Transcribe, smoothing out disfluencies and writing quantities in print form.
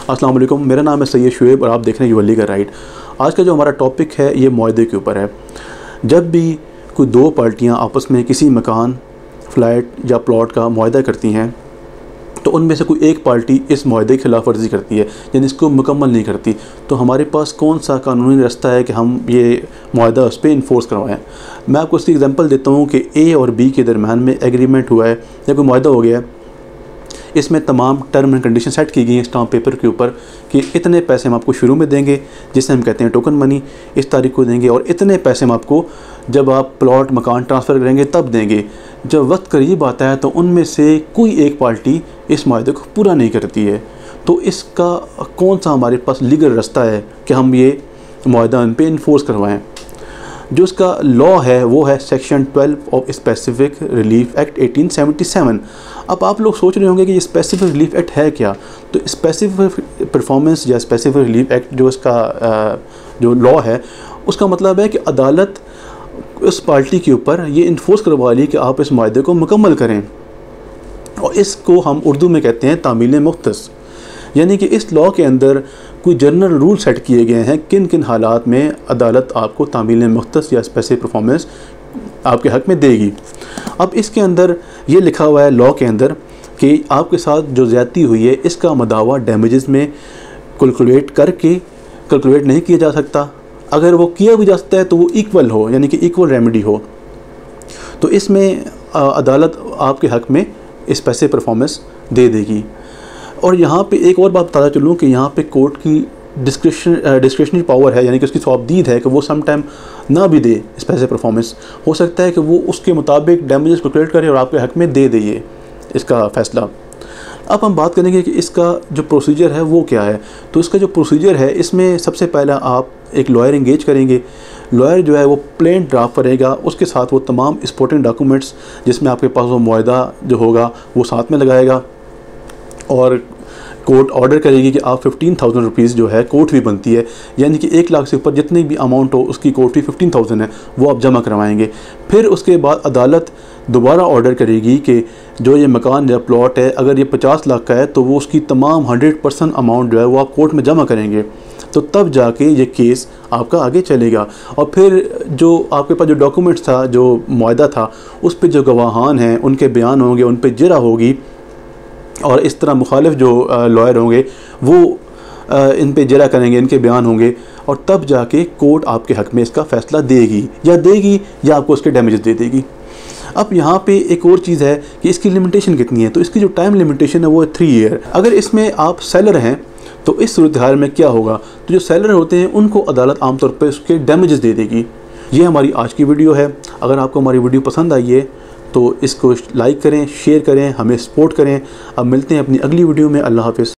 अस्सलाम वालेकुम, मेरा नाम है सैयद शुएब और आप देख रहे हैं यूएलई का राइट। आज का जो हमारा टॉपिक है ये मुआहदे के ऊपर है। जब भी कोई दो पार्टियां आपस में किसी मकान, फ्लैट या प्लॉट का मुआहदा करती हैं तो उनमें से कोई एक पार्टी इस मुआहदे की खिलाफ वर्जी करती है, यानी इसको मुकम्मल नहीं करती, तो हमारे पास कौन सा कानूनी रास्ता है कि हम ये मुआहदा उस पर इन्फोर्स करवाएं। मैं आपको इसकी एग्जांपल देता हूँ कि ए और बी के दरमियान में एग्रीमेंट हुआ है या कोई मुआहदा हो गया है। इसमें तमाम टर्म एंड कंडीशन सेट की गई हैं स्टाम्प पेपर के ऊपर कि इतने पैसे हम आपको शुरू में देंगे, जिसे हम कहते हैं टोकन मनी, इस तारीख को देंगे, और इतने पैसे हम आपको जब आप प्लॉट मकान ट्रांसफ़र करेंगे तब देंगे। जब वक्त करीब आता है तो उनमें से कोई एक पार्टी इस मुआहदे को पूरा नहीं करती है, तो इसका कौन सा हमारे पास लीगल रास्ता है कि हम ये मुआहदा उन पर इन्फोर्स करवाएँ। जो इसका लॉ है वो है section 12 of specific relief act 1877। अब आप लोग सोच रहे होंगे कि ये स्पेसिफिक रिलीफ एक्ट है क्या। तो स्पेसिफिक परफॉर्मेंस या स्पेसिफिक रिलीफ एक्ट जो इसका जो लॉ है उसका मतलब है कि अदालत उस पार्टी के ऊपर ये इन्फोर्स करवा ली कि आप इस मुआहदे को मुकम्मल करें, और इसको हम उर्दू में कहते हैं तामील मुख्तस। यानी कि इस लॉ के अंदर कोई जनरल रूल सेट किए गए हैं किन किन हालात में अदालत आपको तामील मुख्तस या स्पेसिफिक परफॉर्मेंस आपके हक़ में देगी। अब इसके अंदर ये लिखा हुआ है लॉ के अंदर कि आपके साथ जो ज़्यादती हुई है इसका मदावा डैमेजेस में कैलकुलेट नहीं किया जा सकता। अगर वो किया भी जा सकता है तो वो इक्वल हो, यानी कि इक्वल रेमेडी हो, तो इसमें अदालत आपके हक़ में स्पेसिफिक परफॉर्मेंस दे देगी। और यहाँ पे एक और बात बताता चलूँ कि यहाँ पे कोर्ट की डिस्क्रिशनरी पावर है, यानी कि उसकी सौबदीद है कि वो सम टाइम ना भी दे स्पेसिफिक परफॉर्मेंस। हो सकता है कि वो उसके मुताबिक डैमेजेस कैलकुलेट करे और आपके हक़ में दे ये इसका फ़ैसला। अब हम बात करेंगे कि इसका जो प्रोसीजर है वो क्या है। तो इसका जो प्रोसीजर है इसमें सबसे पहला आप एक लॉयर इंगेज करेंगे। लॉयर जो है वो प्लेन ड्राफ्ट करेगा, उसके साथ वो तमाम सपोर्टिंग डॉक्यूमेंट्स जिसमें आपके पास वो मुआहदा जो होगा वो साथ में लगाएगा, और कोर्ट ऑर्डर करेगी कि आप 15,000 रुपीज़ जो है कोर्ट फी बनती है, यानी कि 1 लाख से ऊपर जितनी भी अमाउंट हो उसकी कोर्ट फी 15,000 है, वो आप जमा करवाएंगे। फिर उसके बाद अदालत दोबारा ऑर्डर करेगी कि जो ये मकान या प्लॉट है अगर ये 50 लाख का है तो वो उसकी तमाम 100% अमाउंट जो है वो आप कोर्ट में जमा करेंगे, तो तब जाके ये केस आपका आगे चलेगा। और फिर जो आपके पास जो डॉक्यूमेंट्स था, जो मुआहदा था, उस पर जो गवाहान हैं उनके बयान होंगे, उन पर जिरा होगी, और इस तरह मुखालिफ जो लॉयर होंगे वो इन पे जिरा करेंगे, इनके बयान होंगे, और तब जाके कोर्ट आपके हक़ में इसका फ़ैसला देगी या आपको उसके डैमेजेस दे देगी। अब यहाँ पे एक और चीज़ है कि इसकी लिमिटेशन कितनी है। तो इसकी जो टाइम लिमिटेशन है वो है 3 ईयर। अगर इसमें आप सेलर हैं तो इस सूरत हाल में क्या होगा, तो जो सेलर होते हैं उनको अदालत आमतौर पर उसके डैमेजेस दे देगी। ये हमारी आज की वीडियो है। अगर आपको हमारी वीडियो पसंद आई है तो इसको लाइक करें, शेयर करें, हमें सपोर्ट करें। अब मिलते हैं अपनी अगली वीडियो में। अल्लाह हाफ़िज़।